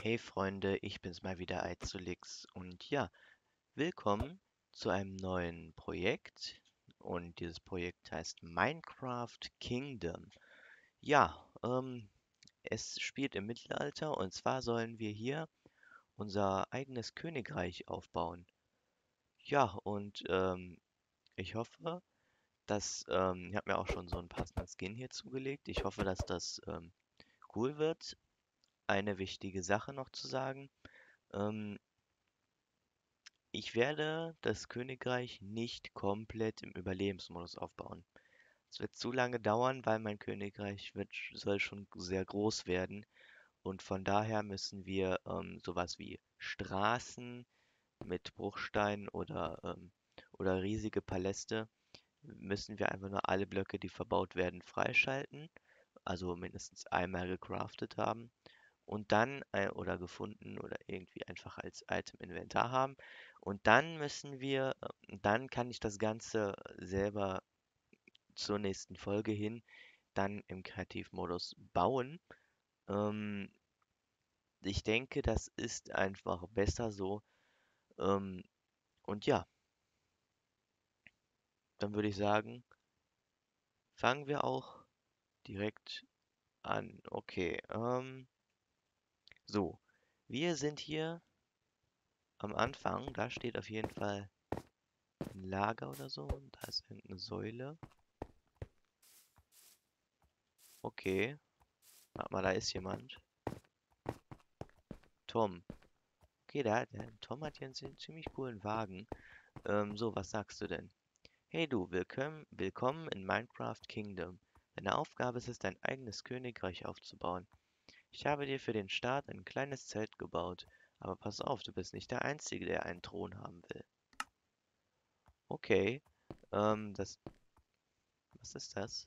Hey Freunde, ich bin's mal wieder, Aizulix, und ja, willkommen zu einem neuen Projekt, und dieses Projekt heißt Minecraft Kingdom. Ja, es spielt im Mittelalter, und zwar sollen wir hier unser eigenes Königreich aufbauen. Ja, und ich hoffe, ich habe mir auch schon so einen passenden Skin hier zugelegt. Ich hoffe, dass das cool wird. Eine wichtige Sache noch zu sagen. Ähm, Ich werde das Königreich nicht komplett im Überlebensmodus aufbauen. Es wird zu lange dauern, weil mein Königreich soll schon sehr groß werden. Und von daher müssen wir sowas wie Straßen mit Bruchsteinen oder riesige Paläste, müssen wir einfach nur alle Blöcke, die verbaut werden, freischalten. Also mindestens einmal gecraftet haben und dann oder gefunden oder irgendwie einfach als Item Inventar haben. Und dann kann ich das Ganze selber zur nächsten Folge hin dann im Kreativmodus bauen. Ähm, Ich denke, das ist einfach besser so. Ähm, und ja, dann würde ich sagen, fangen wir auch direkt an. Okay, so, wir sind hier am Anfang. Da steht auf jeden Fall ein Lager oder so. Und da ist irgendeine Säule. Okay. Warte mal, da ist jemand. Tom. Okay, der Tom hat hier einen ziemlich coolen Wagen. So, was sagst du denn? Hey du, willkommen in Minecraft Kingdom. Deine Aufgabe ist es, dein eigenes Königreich aufzubauen. Ich habe dir für den Start ein kleines Zelt gebaut. Aber pass auf, du bist nicht der Einzige, der einen Thron haben will. Okay. Ähm, das. Was ist das?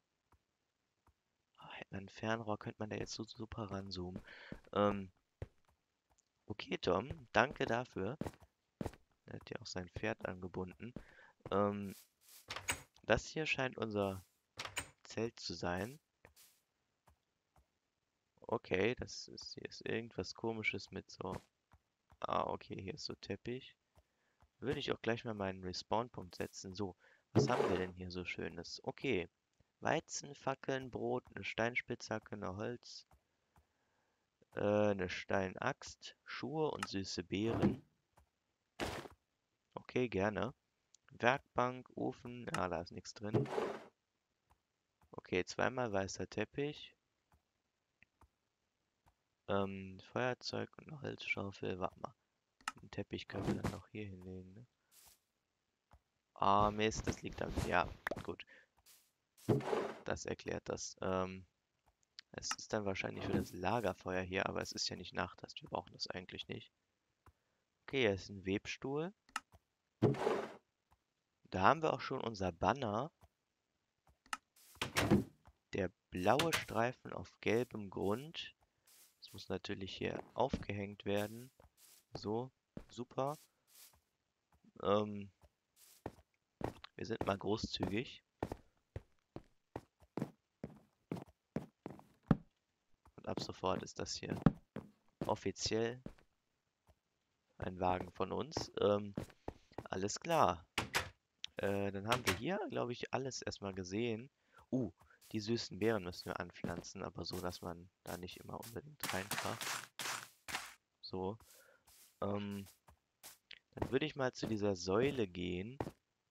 Ah, hätte man ein Fernrohr, könnte man da jetzt so super ranzoomen. Ähm, okay, Tom, danke dafür. Er hat ja auch sein Pferd angebunden. Ähm, Das hier scheint unser Zelt zu sein. Okay, hier ist irgendwas Komisches mit so. Ah, okay, hier ist so Teppich. Würde ich auch gleich mal meinen Respawn-Punkt setzen. So, was haben wir denn hier so Schönes? Okay, Weizen, Fackeln, Brot, eine Steinspitzhacke, eine Steinaxt, Schuhe und süße Beeren. Okay, gerne. Werkbank, Ofen, ja, da ist nichts drin. Okay, zweimal weißer Teppich. Feuerzeug und eine Holzschaufel. Warte mal. Den Teppich können wir dann noch hier hinlegen, ne? Ah, Mist, das liegt am. Ja, gut. Das erklärt das. Es ist dann wahrscheinlich für das Lagerfeuer hier, aber es ist ja nicht Nacht, das heißt, wir brauchen das eigentlich nicht. Okay, hier ist ein Webstuhl. Da haben wir auch schon unser Banner. Der blaue Streifen auf gelbem Grund. Das muss natürlich hier aufgehängt werden. So, super. Ähm, Wir sind mal großzügig. Und ab sofort ist das hier offiziell ein Wagen von uns. Alles klar. Dann haben wir hier, glaube ich, alles erstmal gesehen. Die süßen Beeren müssen wir anpflanzen, aber so, dass man da nicht immer unbedingt reinkracht. So. Ähm, Dann würde ich mal zu dieser Säule gehen.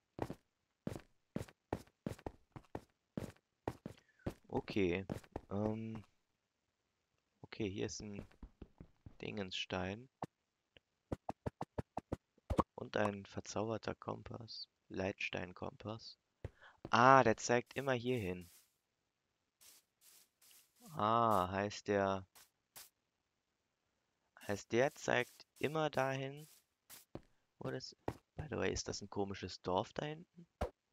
Okay. Ähm, okay, hier ist ein Dingensstein und ein verzauberter Kompass. Leitsteinkompass. Ah, der zeigt immer hier hin. Ah, heißt der zeigt immer dahin. Wo das. By the way, ist das ein komisches Dorf da hinten?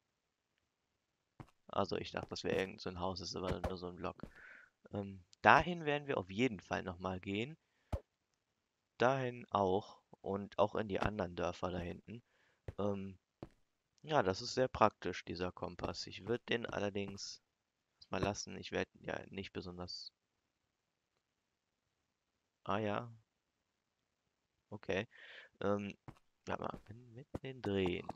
Also ich dachte, das wäre irgend so ein Haus, ist aber nur so ein Block. Dahin werden wir auf jeden Fall nochmal gehen. Dahin auch. Und auch in die anderen Dörfer da hinten. Ähm, ja, das ist sehr praktisch, dieser Kompass. Ich würde den allerdings mal lassen. Ich werde ja nicht besonders. Ah ja, okay. Ähm, warte mal, mit den Drehen.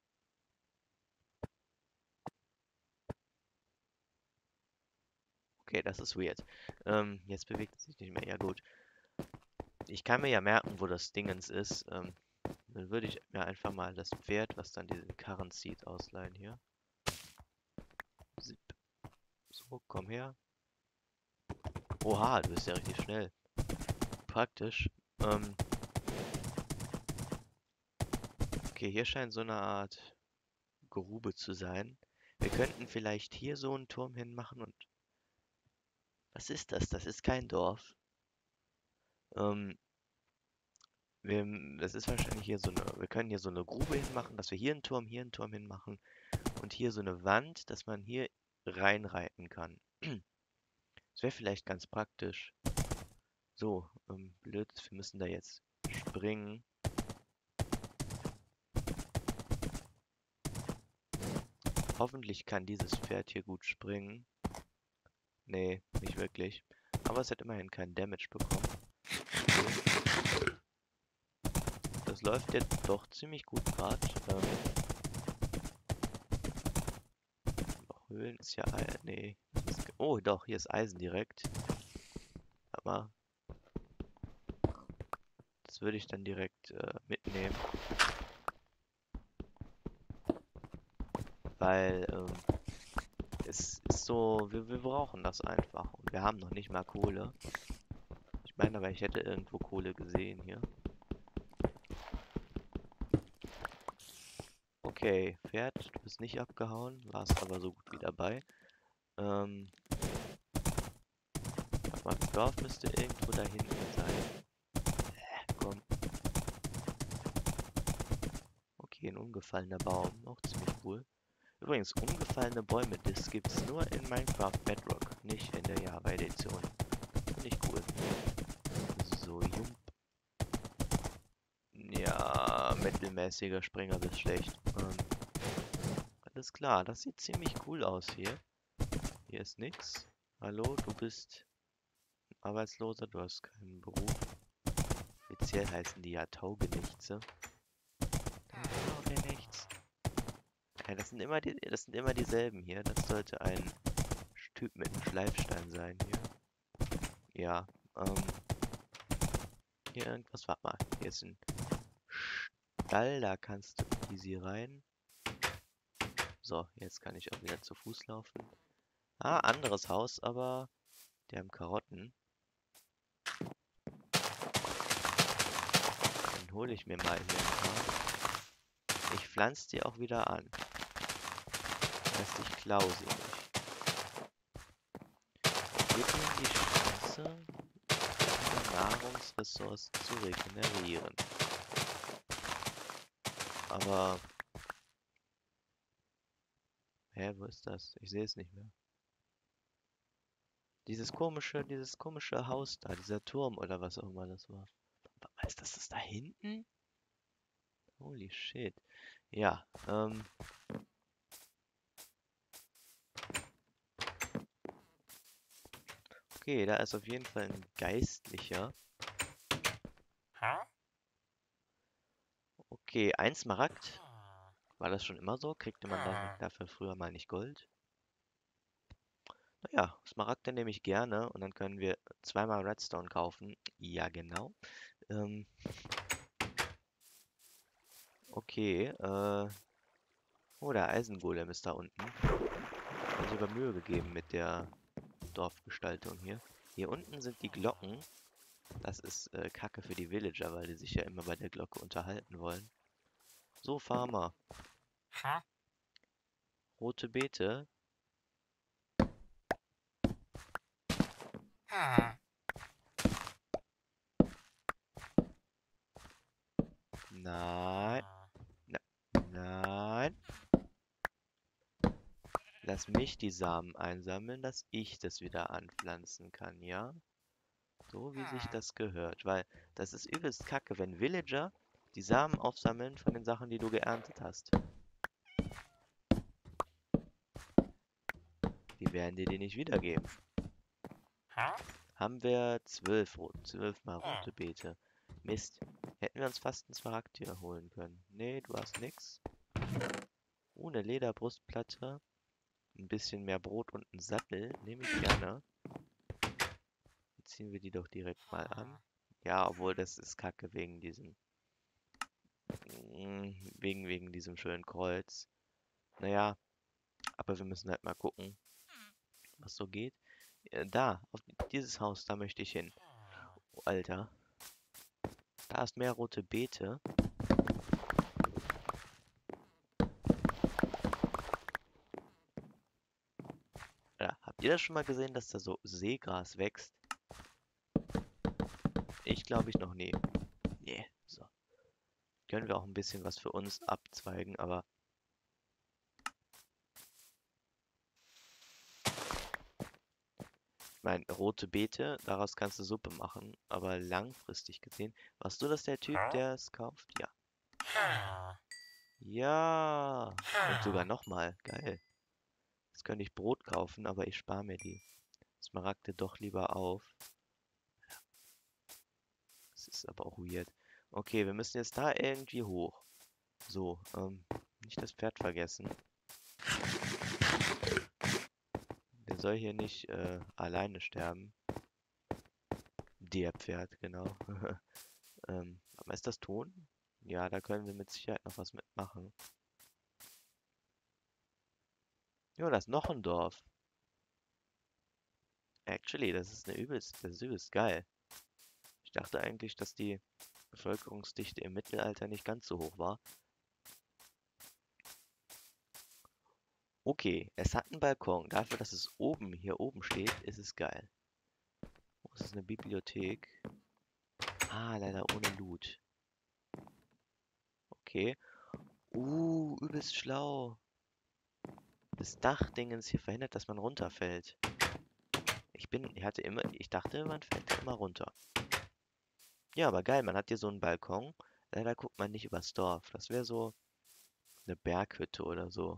Okay, das ist weird. Jetzt bewegt es sich nicht mehr. Ja gut. Ich kann mir ja merken, wo das Dingens ist. Dann würde ich mir einfach mal das Pferd, was dann diesen Karren zieht, ausleihen hier. Zip. So, komm her. Oha, du bist ja richtig schnell. Praktisch. Ähm, okay, hier scheint so eine Art Grube zu sein. Wir könnten vielleicht hier so einen Turm hinmachen und... Was ist das? Das ist kein Dorf. Ähm, das ist wahrscheinlich hier so eine... Wir können hier so eine Grube hinmachen, dass wir hier einen Turm hinmachen und hier so eine Wand, dass man hier reinreiten kann. Das wäre vielleicht ganz praktisch. So, blöd, wir müssen da jetzt springen. Hoffentlich kann dieses Pferd hier gut springen. Nee, nicht wirklich. Aber es hat immerhin keinen Damage bekommen. Das läuft jetzt doch ziemlich gut gerade. Noch Höhlen ist ja... Nee. Oh, doch, hier ist Eisen direkt. Aber das würde ich dann direkt mitnehmen. Weil es ist so... Wir brauchen das einfach. Und wir haben noch nicht mal Kohle. Ich meine aber, ich hätte irgendwo Kohle gesehen hier. Okay, Pferd, du bist nicht abgehauen, warst aber so gut wie dabei. Warte mal, das Dorf müsste irgendwo da hinten sein. Komm. Okay, ein umgefallener Baum, auch ziemlich cool. Übrigens, umgefallene Bäume, das gibt's nur in Minecraft Bedrock, nicht in der Java-Edition. Finde ich cool. So, Jump. Ja, mittelmäßiger Springer bis schlecht. Alles klar, das sieht ziemlich cool aus hier. Hier ist nix. Hallo, du bist Arbeitsloser, du hast keinen Beruf. Offiziell heißen die ja Taugenichtse. Taugenichts. Ja, das sind immer dieselben hier. Das sollte ein Typ mit einem Schleifstein sein hier. Ja, hier irgendwas. Warte mal, hier ist ein Stall, da kannst du easy rein. So, jetzt kann ich auch wieder zu Fuß laufen. Ah, anderes Haus, aber die haben Karotten. Dann hole ich mir mal hier ein paar. Ich pflanze die auch wieder an. Das heißt, ich klaue sie nicht. Gib mir die Chance, Nahrungsressourcen zu regenerieren. Aber... Hä, wo ist das? Ich sehe es nicht mehr. Dieses komische Haus da, dieser Turm oder was auch immer das war. Ist das da hinten? Holy shit. Ja, okay, da ist auf jeden Fall ein Geistlicher. Okay, ein Smaragd. War das schon immer so? Kriegte man dafür früher mal nicht Gold? Naja, Smaragde nehme ich gerne und dann können wir zweimal Redstone kaufen. Ja, genau. Ähm, okay, oh, der Eisengolem ist da unten. Hat sogar Mühe gegeben mit der Dorfgestaltung hier. Hier unten sind die Glocken. Das ist Kacke für die Villager, weil die sich ja immer bei der Glocke unterhalten wollen. So, Farmer. Rote Beete. Nein. Nein. Lass mich die Samen einsammeln, dass ich das wieder anpflanzen kann, ja? So wie sich das gehört. Weil das ist übelst kacke, wenn Villager die Samen aufsammeln von den Sachen, die du geerntet hast. Die werden dir die nicht wiedergeben. haben wir 12 mal rote Beete. Mist. Hätten wir uns fast ein Smaragdtier holen können. Nee, du hast nix. Eine Lederbrustplatte. Ein bisschen mehr Brot und ein Sattel. Nehme ich gerne. Dann ziehen wir die doch direkt mal an. Ja, obwohl das ist kacke wegen diesem... wegen diesem schönen Kreuz. Naja, aber wir müssen halt mal gucken, was so geht. Da, auf dieses Haus, da möchte ich hin. Oh, Alter. Da ist mehr rote Beete. Ja, habt ihr das schon mal gesehen, dass da so Seegras wächst? Ich glaube ich noch nie. Nee, so. Können wir auch ein bisschen was für uns abzweigen, aber... Ich meine, rote Beete, daraus kannst du Suppe machen, aber langfristig gesehen... Warst du das der Typ, der es kauft? Ja. Ja. Und sogar nochmal. Geil. Jetzt könnte ich Brot kaufen, aber ich spare mir die Smaragde doch lieber auf. Das ist aber auch weird. Okay, wir müssen jetzt da irgendwie hoch. So, nicht das Pferd vergessen. Der soll hier nicht alleine sterben. Der Pferd, genau. Aber ist das Ton? Ja, da können wir mit Sicherheit noch was mitmachen. Jo, da ist noch ein Dorf. Actually, das ist übelst geil. Ich dachte eigentlich, dass die Bevölkerungsdichte im Mittelalter nicht ganz so hoch war. Okay, es hat einen Balkon. Dafür, dass es hier oben steht, ist es geil. Oh, es ist eine Bibliothek. Ah, leider ohne Loot. Okay. Übelst schlau. Das Dachdingens hier verhindert, dass man runterfällt. Ich dachte, man fällt immer runter. Ja, aber geil, man hat hier so einen Balkon. Leider guckt man nicht übers Dorf. Das wäre so eine Berghütte oder so.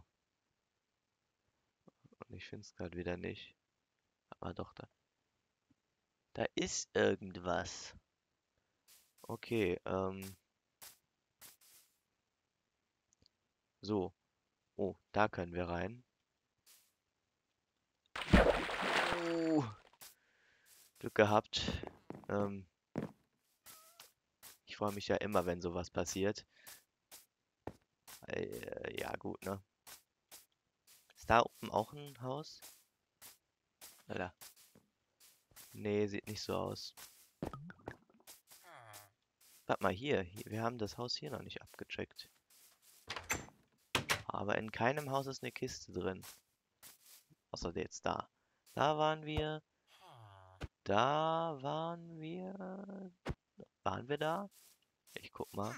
Und ich finde es gerade wieder nicht. Aber doch, da ist irgendwas. Okay, so. Oh, da können wir rein. Oh, Glück gehabt. Ähm, Ich freue mich ja immer, wenn sowas passiert. Ja, gut, ne? Ist da oben auch ein Haus? Oder? Nee, sieht nicht so aus. Warte mal, hier. Wir haben das Haus hier noch nicht abgecheckt. Aber in keinem Haus ist eine Kiste drin. Außer jetzt da. Da waren wir. Da waren wir. Waren wir da? Ich guck mal.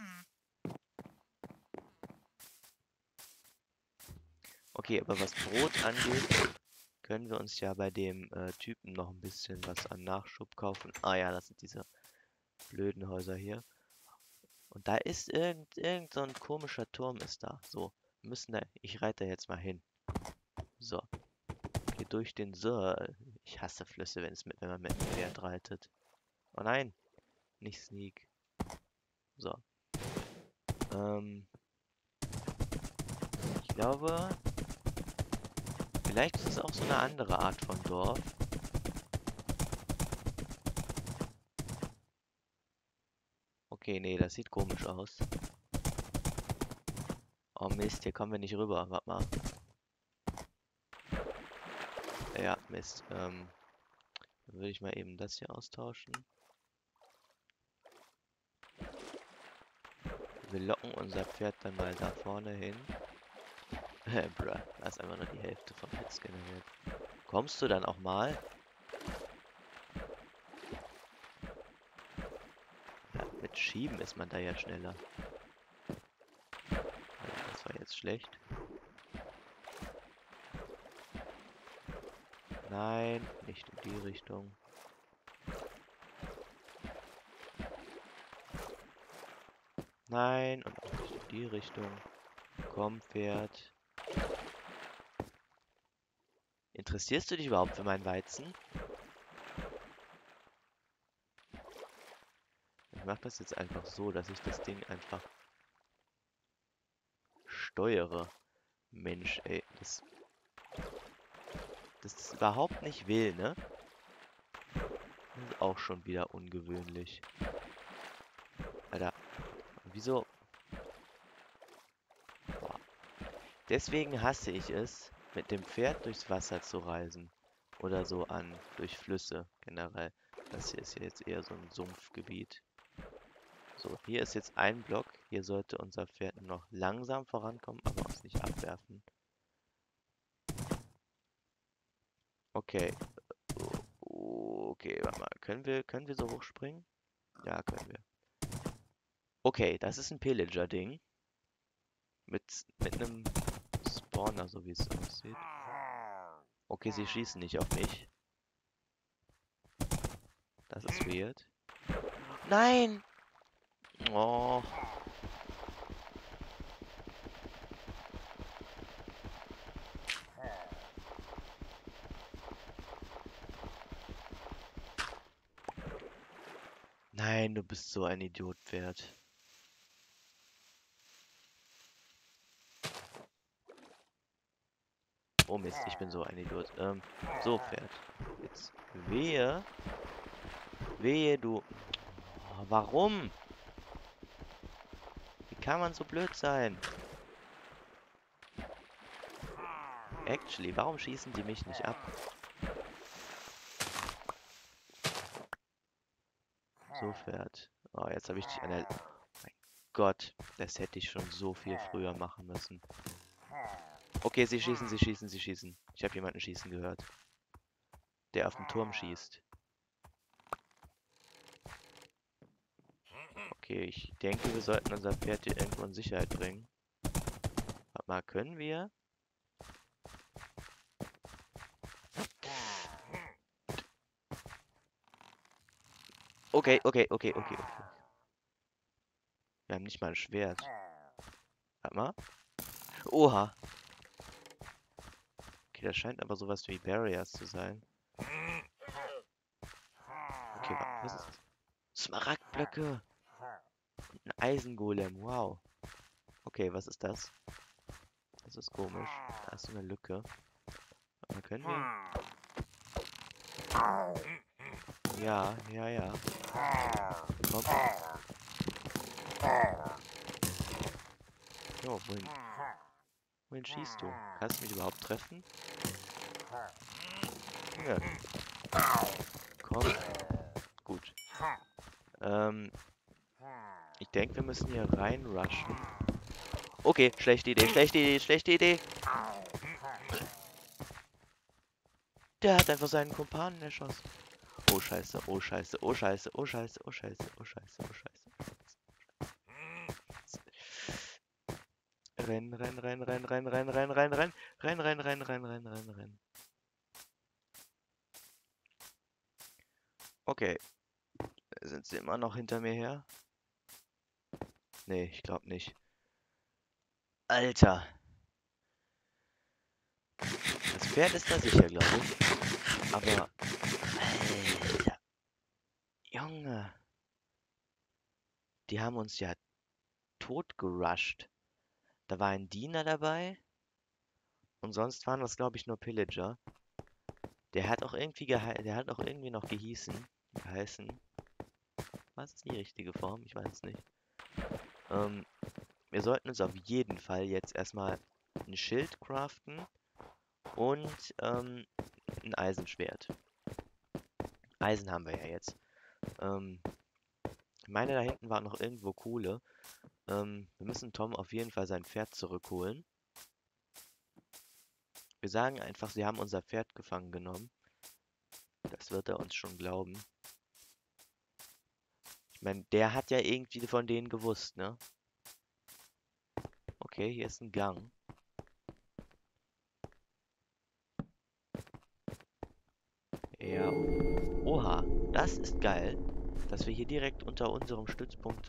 Okay, aber was Brot angeht, können wir uns ja bei dem Typen noch ein bisschen was an Nachschub kaufen. Ah ja, das sind diese blöden Häuser hier. Und da ist irgend so ein komischer Turm ist da. So, ich reite da jetzt mal hin. So, geh durch den Ich hasse Flüsse, wenn man mit dem Pferd reitet. Oh nein, nicht Sneak. So. Ich glaube, vielleicht ist es auch so eine andere Art von Dorf. Okay, nee, das sieht komisch aus. Oh Mist, hier kommen wir nicht rüber. Warte mal. Ja, Mist. Dann würde ich mal eben das hier austauschen. Wir locken unser Pferd dann mal da vorne hin. Bruh, da ist einfach nur die Hälfte vom Hits generiert. Kommst du dann auch mal? Ja, mit Schieben ist man da ja schneller. Das war jetzt schlecht. Nein, nicht in die Richtung. Nein, und auch nicht in die Richtung. Komm, Pferd. Interessierst du dich überhaupt für meinen Weizen? mache das jetzt einfach so, dass ich das Ding einfach steuere. Mensch, ey, das ist überhaupt nicht will, ne? Das ist auch schon wieder ungewöhnlich. Alter, wieso? Boah. Deswegen hasse ich es, mit dem Pferd durchs Wasser zu reisen. Oder so durch Flüsse generell. Das hier ist ja jetzt eher so ein Sumpfgebiet. So, hier ist jetzt ein Block. Hier sollte unser Pferd noch langsam vorankommen, aber uns nicht abwerfen. Okay. Okay, warte mal. Können wir so hochspringen? Ja, können wir. Okay, das ist ein Pillager-Ding. Mit einem Spawner, so wie es aussieht. Okay, sie schießen nicht auf mich. Das ist weird. Nein! Oh. Nein, du bist so ein Idiot, Pferd. Oh Mist, ich bin so ein Idiot. So, Pferd. Jetzt wehe. Wehe, du. Oh, warum? Wie kann man so blöd sein? Actually, warum schießen die mich nicht ab? So, Pferd. Oh, jetzt habe ich dich an der... Mein Gott, das hätte ich schon so viel früher machen müssen. Okay, sie schießen, sie schießen, sie schießen. Ich habe jemanden schießen gehört. Der auf den Turm schießt. Okay, ich denke, wir sollten unser Pferd hier irgendwo in Sicherheit bringen. Warte mal, können wir? Okay, okay, okay, okay, okay. Wir haben nicht mal ein Schwert. Warte mal. Oha. Okay, das scheint aber sowas wie Barriers zu sein. Okay, was ist das? Smaragdblöcke. Ein Eisengolem, wow. Okay, was ist das? Das ist komisch. Da ist so eine Lücke. Aber können wir? Ja, ja, ja. Komm. Jo, wohin schießt du? Kannst du mich überhaupt treffen? Ja. Komm. Gut. Ich denke, wir müssen hier reinrushen. Okay, schlechte Idee, schlechte Idee, schlechte Idee. Der hat einfach seinen Kumpanen erschossen. Oh Scheiße, oh Scheiße, oh Scheiße, oh Scheiße, oh Scheiße, oh Scheiße, oh Scheiße. Renn, renn, renn, renn, renn, renn, renn, renn, renn, renn, renn, renn, renn, renn, renn, renn. Okay. Sind sie immer noch hinter mir her? Nee, ich glaube nicht. Alter. Das Pferd ist da sicher, glaube ich. Aber... Alter. Junge. Die haben uns ja tot gerusht. Da war ein Diener dabei. Und sonst waren das, glaube ich, nur Pillager. Der hat auch irgendwie noch geheißen. Was ist die richtige Form? Ich weiß es nicht. Wir sollten uns auf jeden Fall jetzt erstmal ein Schild craften und ein Eisenschwert. Eisen haben wir ja jetzt. Ich meine, da hinten war noch irgendwo Kohle. Wir müssen Tom auf jeden Fall sein Pferd zurückholen. Wir sagen einfach, sie haben unser Pferd gefangen genommen. Das wird er uns schon glauben. Ich meine, der hat ja irgendwie von denen gewusst, ne? Okay, hier ist ein Gang. Ja. Oha, das ist geil, dass wir hier direkt unter unserem Stützpunkt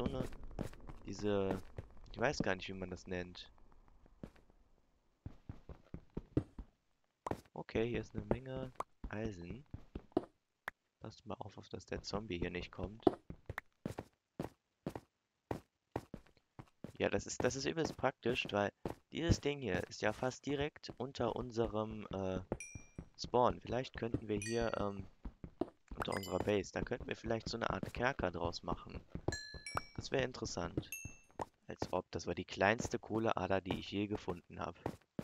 ich weiß gar nicht, wie man das nennt. Okay, hier ist eine Menge Eisen. Passt mal auf, dass der Zombie hier nicht kommt. Ja, das ist übelst praktisch, weil dieses Ding hier ist ja fast direkt unter unserem Spawn. Vielleicht könnten wir hier unter unserer Base, da könnten wir vielleicht so eine Art Kerker draus machen. Das wäre interessant. Als ob, das war die kleinste Kohleader, die ich je gefunden habe.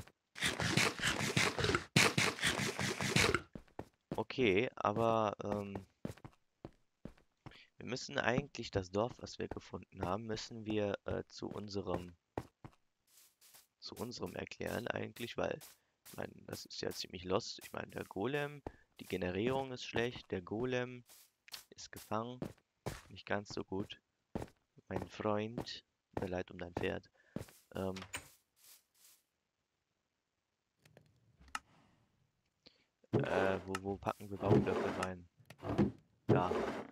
Okay, aber wir müssen eigentlich das Dorf, was wir gefunden haben, müssen wir zu unserem erklären eigentlich, weil, ich meine, das ist ja ziemlich lost. Ich meine, der Golem, die Generierung ist schlecht, der Golem ist gefangen, nicht ganz so gut. Mein Freund, tut mir leid um dein Pferd. Ähm, wo packen wir Baublöcke rein? Da.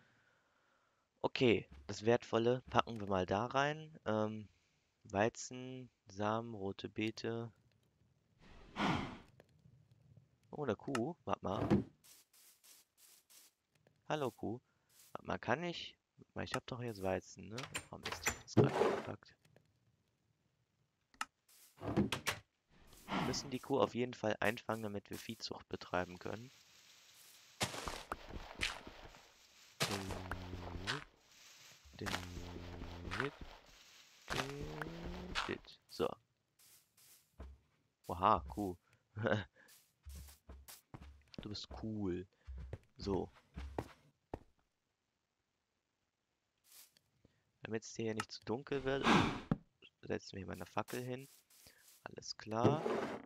Okay, das Wertvolle packen wir mal da rein. Weizen, Samen, rote Beete. Oh, eine Kuh. Warte mal. Hallo Kuh. Warte mal, kann ich? Warte mal, ich habe doch jetzt Weizen, ne? Oh Mist, ich hab das gerade gepackt. Wir müssen die Kuh auf jeden Fall einfangen, damit wir Viehzucht betreiben können. So. Oha, Kuh. Du bist cool. So. Damit es hier nicht zu dunkel wird, setzen wir hier mal eine Fackel hin. Alles klar.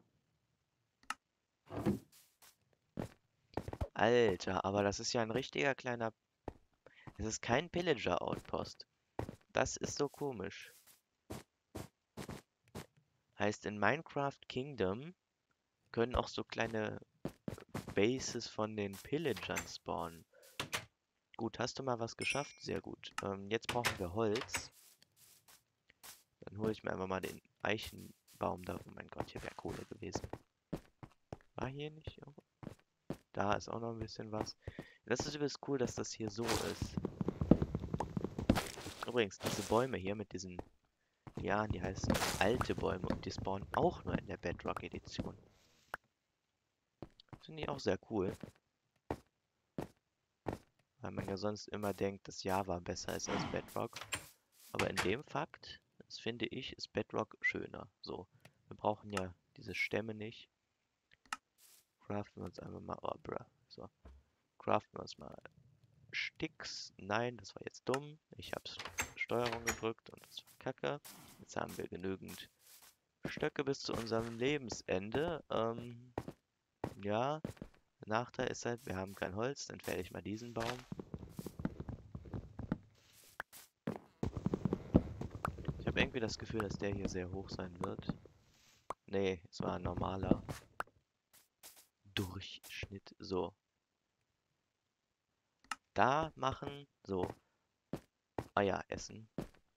Alter, aber das ist ja ein richtiger kleiner... Es ist kein Pillager-Outpost. Das ist so komisch. Heißt, in Minecraft Kingdom können auch so kleine Bases von den Pillagern spawnen. Gut, hast du mal was geschafft? Sehr gut. Jetzt brauchen wir Holz. Dann hole ich mir einfach mal den Eichenbaum da. Oh mein Gott, hier wäre Kohle gewesen. War hier nicht? Oh. Da ist auch noch ein bisschen was. Das ist übrigens cool, dass das hier so ist. Übrigens, diese Bäume hier mit diesen Lianen, die heißen alte Bäume und die spawnen auch nur in der Bedrock-Edition. Finde ich auch sehr cool. Weil man ja sonst immer denkt, dass Java besser ist als Bedrock. Aber in dem Fakt, das finde ich, ist Bedrock schöner. So, wir brauchen ja diese Stämme nicht. Craften wir uns einfach mal, oh bruh, so. Craften wir uns mal Sticks. Nein, das war jetzt dumm. Ich habe Steuerung gedrückt und das war Kacke. Jetzt haben wir genügend Stöcke bis zu unserem Lebensende. Ja, Nachteil ist halt, wir haben kein Holz. Dann fälle ich mal diesen Baum. Ich habe irgendwie das Gefühl, dass der hier sehr hoch sein wird. Nee, es war ein normaler Durchschnitt. So. Da machen. So. Eier essen.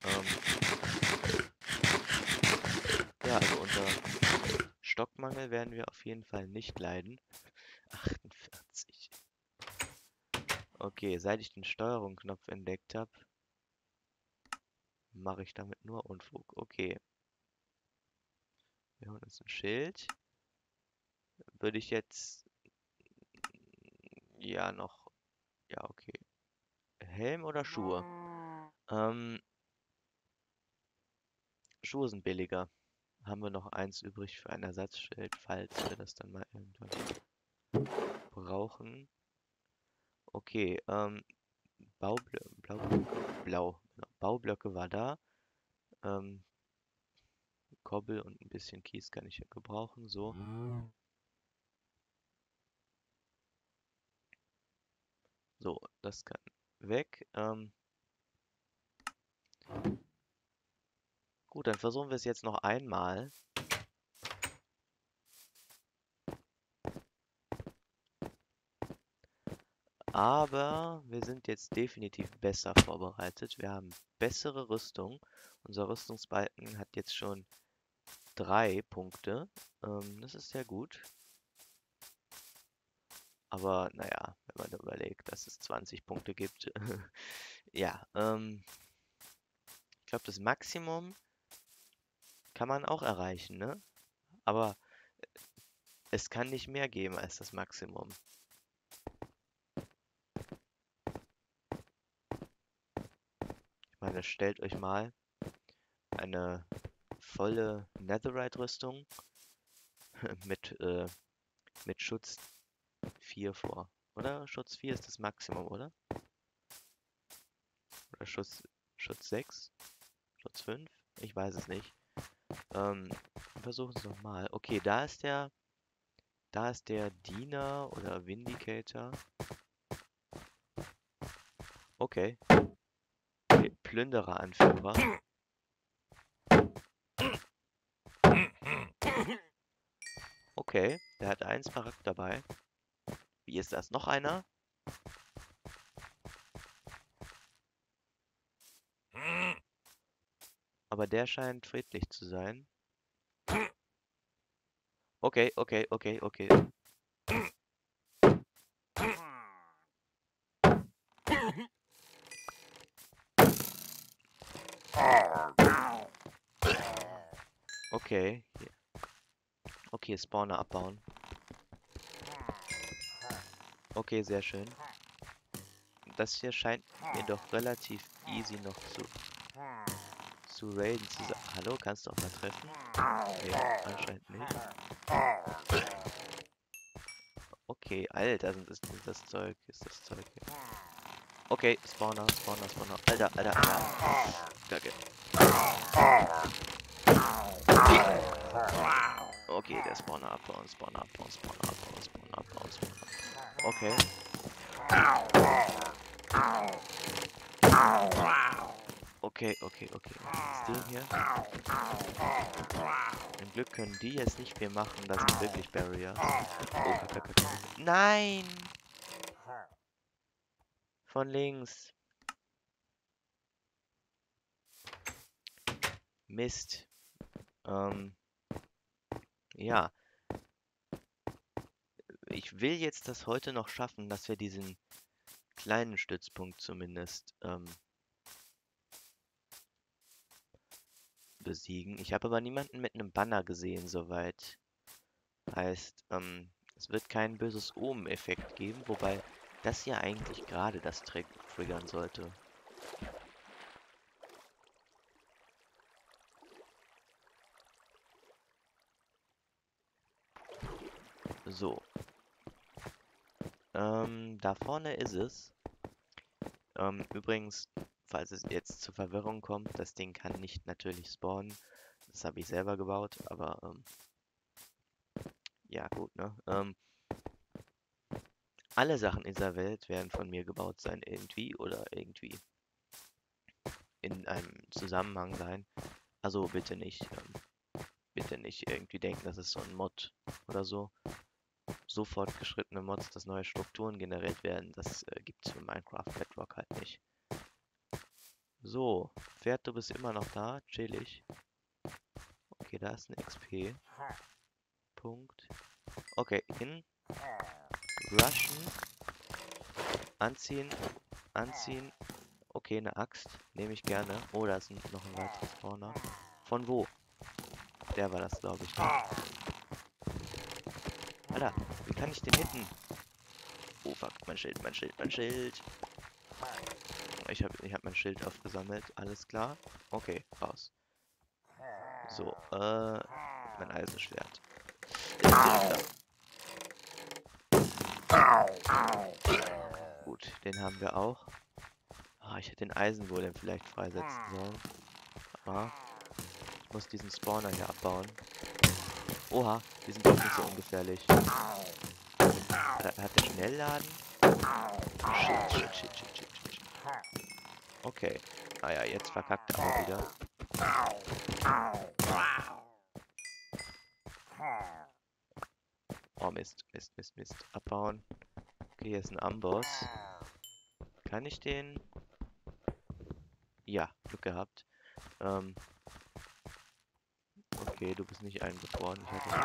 Ja, also unter Stockmangel werden wir auf jeden Fall nicht leiden. 48. Okay, seit ich den Steuerungsknopf entdeckt habe, mache ich damit nur Unfug. Okay. Wir holen uns ein Schild. Würde ich jetzt... Ja, noch... Ja, okay. Helm oder Schuhe? Schuhe sind billiger. Haben wir noch eins übrig für ein Ersatzschild, falls wir das dann mal irgendwann brauchen. Okay, Blau. Genau. Baublöcke war da. Kobbel und ein bisschen Kies kann ich ja gebrauchen. So. So, das kann weg. Gut, dann versuchen wir es jetzt noch einmal. Aber wir sind jetzt definitiv besser vorbereitet. Wir haben bessere Rüstung. Unser Rüstungsbalken hat jetzt schon 3 Punkte. Das ist sehr gut. Aber naja, wenn man da überlegt, dass es 20 Punkte gibt. Ja, ich glaube, das Maximum kann man auch erreichen, ne? Aber es kann nicht mehr geben als das Maximum. Ich meine, stellt euch mal eine volle Netherite-Rüstung mit, mit Schutz 4 vor. Oder? Schutz 4 ist das Maximum, oder? Oder Schutz 6? Schutz 5? Ich weiß es nicht. Versuchen es nochmal. Okay, da ist der Diener oder Vindicator. Okay. Plünderer-Anführer. Okay, der hat einen Smaragd dabei. Wie ist das? Noch einer? Aber der scheint friedlich zu sein. Okay, okay, okay, okay. Okay, hier. Okay, Spawner abbauen. Okay, sehr schön. Das hier scheint mir doch relativ easy noch zu raiden zu sein. Hallo, kannst du auch mal treffen? Nee, anscheinend nicht. Okay, Alter, ist das Zeug hier. Okay, Spawner. Alter. Kacke. Okay, der Spawner abbauen. Okay. Okay. Was ist den hier? Zum Glück können die jetzt nicht viel machen. Das sind wirklich Barriers. Oh, Kacke. Nein! Von links. Mist. Ja. Ich will jetzt das heute noch schaffen, dass wir diesen kleinen Stützpunkt zumindest besiegen. Ich habe aber niemanden mit einem Banner gesehen, soweit. Heißt, es wird kein böses Omen-Effekt geben, wobei das ja eigentlich gerade das triggern sollte. So. Da vorne ist es. Übrigens, falls es jetzt zu Verwirrung kommt, das Ding kann nicht natürlich spawnen. Das habe ich selber gebaut, aber ja gut, ne? Alle Sachen dieser Welt werden von mir gebaut sein, irgendwie oder irgendwie in einem Zusammenhang sein. Also bitte nicht irgendwie denken, das ist so ein Mod oder so. So fortgeschrittene Mods, dass neue Strukturen generiert werden, das gibt's für Minecraft Bedrock halt nicht. So, Pferd, du bist immer noch da, chillig. Okay, da ist ein XP. Punkt. Okay, hin. Rushen. Anziehen. Okay, eine Axt. Nehme ich gerne. Oh, da ist noch ein weiteres Spawner. Von wo? Der war das, glaube ich. Ne? Alter, wie kann ich den hitten? Oh fuck, mein Schild. Ich hab mein Schild aufgesammelt. Alles klar. Okay, raus. So, mein Eisenschwert. Gut, den haben wir auch. Ah, ich hätte den Eisengolem vielleicht freisetzen sollen. Aber ich muss diesen Spawner hier abbauen. Oha, die sind doch nicht so ungefährlich. Hat der Schnellladen? Shit. Okay. Naja, jetzt verkackt er aber wieder. Oh Mist. Abbauen. Okay, hier ist ein Amboss. Kann ich den? Ja, Glück gehabt. Okay, du bist nicht eingefroren.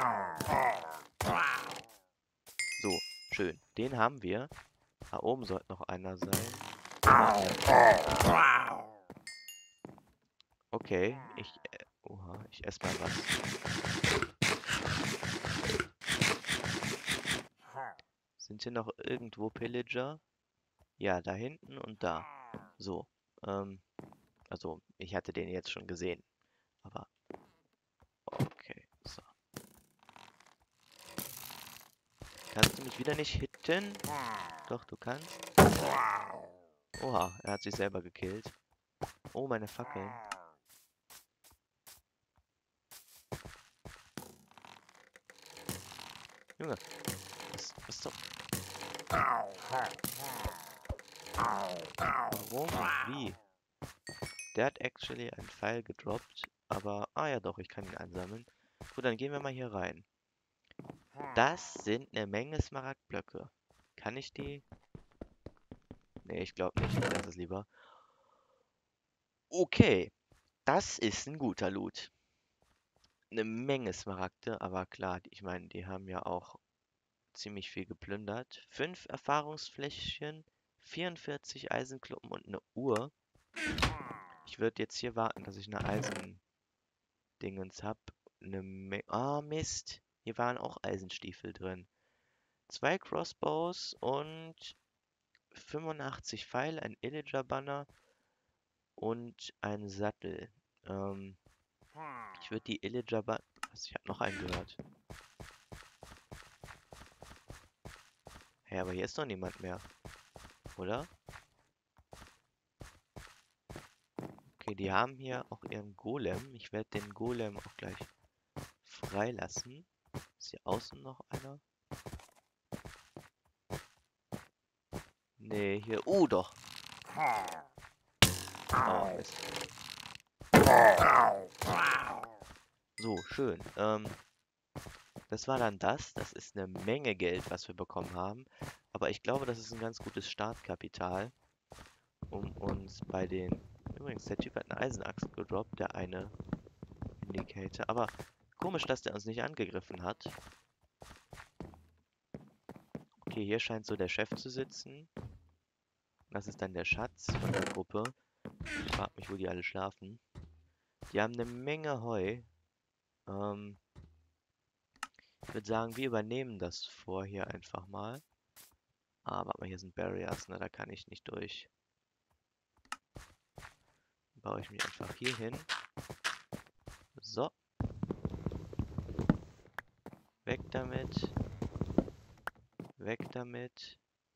So, schön. Den haben wir. Da oben sollte noch einer sein. Okay, Oha, ich esse mal was. Sind hier noch irgendwo Pillager? Ja, da hinten und da. So. Also, ich hatte den jetzt schon gesehen. Aber, okay. So. Kannst du mich wieder nicht hitten? Doch, du kannst. Oha, er hat sich selber gekillt. Oh, meine Fackeln. Junge, was zum... Warum und wie? Der hat actually einen Pfeil gedroppt, aber... Ah ja doch, ich kann ihn einsammeln. Gut, dann gehen wir mal hier rein. Das sind eine Menge Smaragdblöcke. Kann ich die... Nee, ich glaube nicht. Ich lasse es lieber. Okay, das ist ein guter Loot. Eine Menge Smaragde, aber klar, ich meine, die haben ja auch ziemlich viel geplündert. 5 Erfahrungsfläschchen, 44 Eisenkluppen und eine Uhr. Ich würde jetzt hier warten, dass ich eine Eisendingens habe. Ah, Mist. Hier waren auch Eisenstiefel drin. 2 Crossbows und 85 Pfeile, ein Illager-Banner und ein Sattel. Ähm, Ich würde die Illager-Banner... Was, ich habe noch einen gehört. Hä, aber hier ist doch niemand mehr, oder? Okay, die haben hier auch ihren Golem. Ich werde den Golem auch gleich freilassen. Ist hier außen noch einer? Nee, hier... doch! Oh, Mist. So, schön. Das war dann das. Das ist eine Menge Geld, was wir bekommen haben. Aber ich glaube, das ist ein ganz gutes Startkapital, um uns bei den... Übrigens, der Typ hat eine Eisenaxt gedroppt, der eine Indicator. Aber komisch, dass der uns nicht angegriffen hat. Okay, hier scheint so der Chef zu sitzen. Das ist dann der Schatz von der Gruppe. Ich frage mich, wo die alle schlafen. Die haben eine Menge Heu. Ich würde sagen, wir übernehmen das vor hier einfach mal. Ah, warte mal, hier sind Barriers, ne? Da kann ich nicht durch. Dann baue ich mich einfach hier hin. So. Weg damit. Weg damit.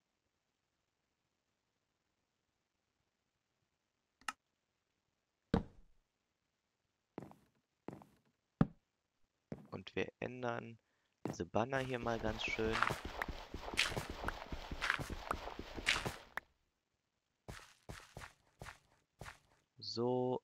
Und wir ändern diese Banner hier mal ganz schön. So,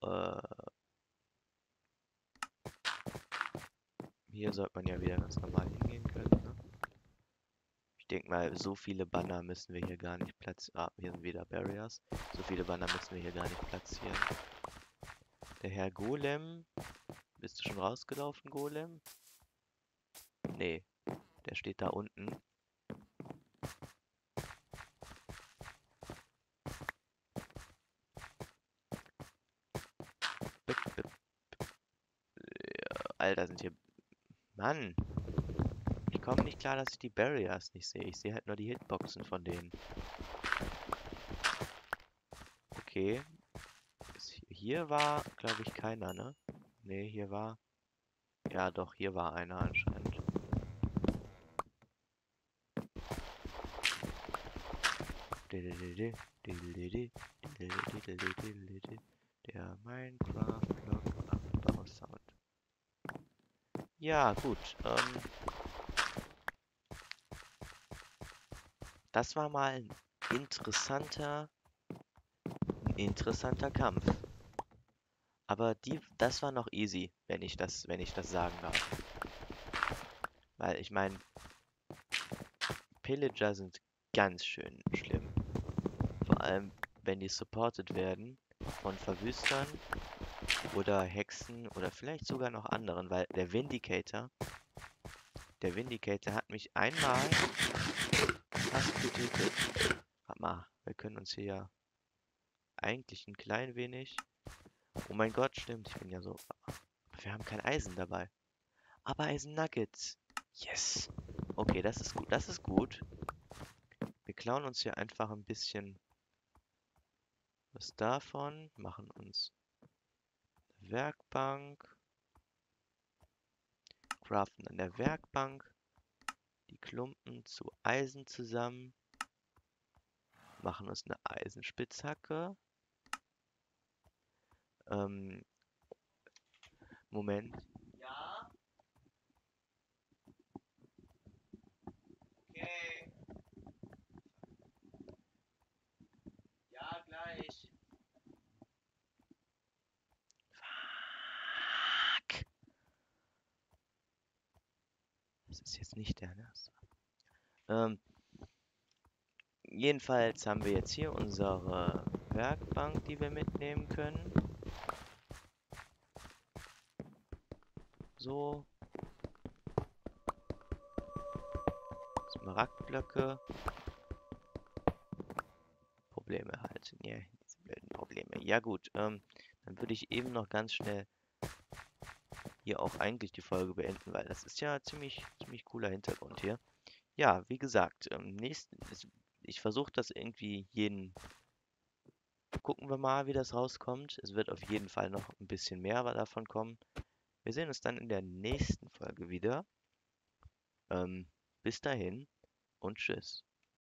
hier sollte man ja wieder ganz normal hingehen können, ne? Ich denke mal, so viele Banner müssen wir hier gar nicht platzieren. Ah, hier sind wieder Barriers. So viele Banner müssen wir hier gar nicht platzieren. Der Herr Golem. Bist du schon rausgelaufen, Golem? Nee, der steht da unten. Bip, bip. Ja, Alter, sind hier... Mann! Ich komme nicht klar, dass ich die Barriers nicht sehe. Ich sehe halt nur die Hitboxen von denen. Okay. Hier war, glaube ich, keiner, ne? Nee, hier war... Ja, doch, hier war einer anscheinend. Der Minecraft-Block-Abbau-Sound. Ja, gut. Das war mal ein interessanter Kampf. Aber das war noch easy, wenn ich das sagen darf. Weil ich meine, Pillager sind ganz schön schlimm. Vor allem, wenn die supported werden von Verwüstern oder Hexen oder vielleicht sogar noch anderen, weil der Vindicator hat mich einmal fast getötet. Warte mal, wir können uns hier ja eigentlich ein klein wenig... Oh mein Gott, stimmt, ich bin ja so wir haben kein Eisen dabei. Aber Eisen-Nuggets. Yes. Okay, das ist gut. Das ist gut. Wir klauen uns hier einfach ein bisschen was davon, machen uns eine Werkbank, craften an der Werkbank die Klumpen zu Eisen zusammen, machen uns eine Eisenspitzhacke. Ähm, Moment. Ja, okay. Ja, gleich. Fuck. Das ist jetzt nicht der, ne? Ähm, Jedenfalls haben wir jetzt hier unsere Werkbank, die wir mitnehmen können. So, Smaragdblöcke. Probleme halt. Ja, diese blöden Probleme. Ja gut, dann würde ich eben noch ganz schnell hier auch eigentlich die Folge beenden, weil das ist ja ziemlich cooler Hintergrund hier. Ja, wie gesagt, ich versuche das irgendwie jeden. Gucken wir mal, wie das rauskommt. Es wird auf jeden Fall noch ein bisschen mehr davon kommen. Wir sehen uns dann in der nächsten Folge wieder. Bis dahin und tschüss.